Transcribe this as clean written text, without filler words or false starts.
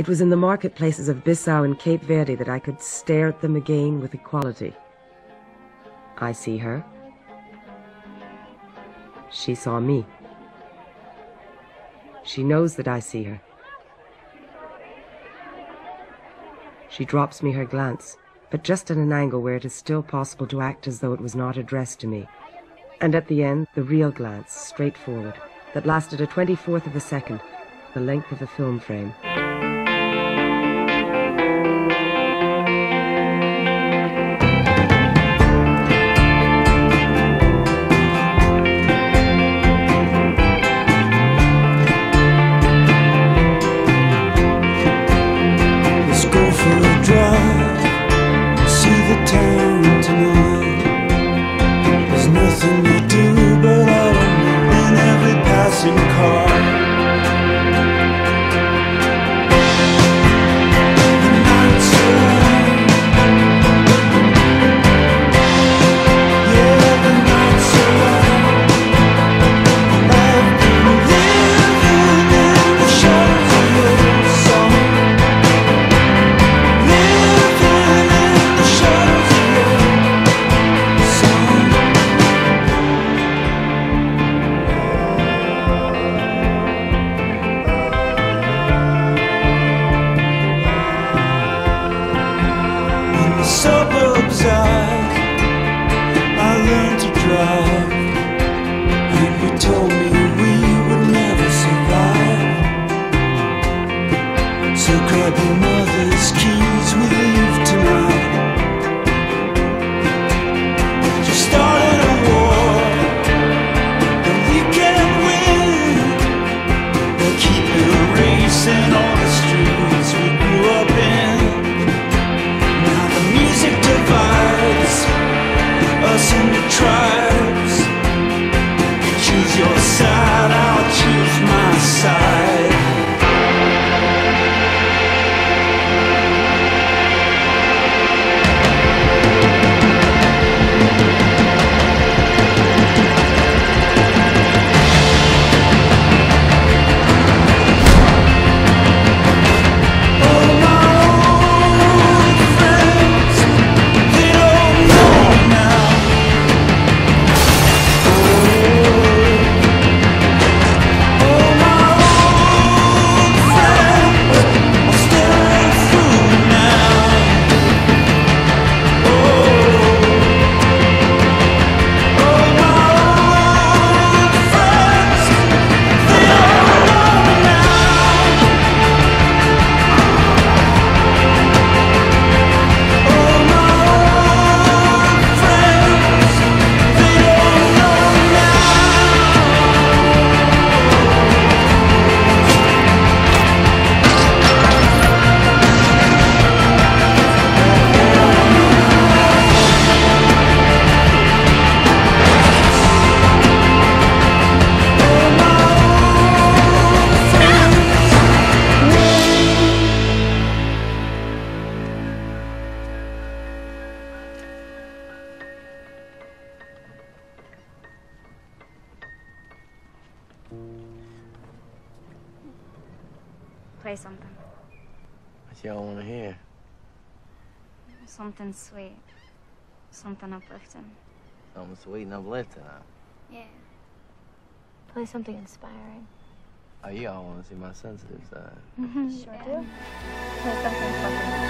It was in the marketplaces of Bissau and Cape Verde that I could stare at them again with equality. I see her. She saw me. She knows that I see her. She drops me her glance, but just at an angle where it is still possible to act as though it was not addressed to me. And at the end, the real glance, straightforward, that lasted a 24th of a second, the length of a film frame. Play something. What y'all want to hear? Something sweet. Something uplifting. Something sweet and uplifting, huh? Yeah. Play something inspiring. Oh, y'all want to see my sensitive side? Sure do. Play something fucking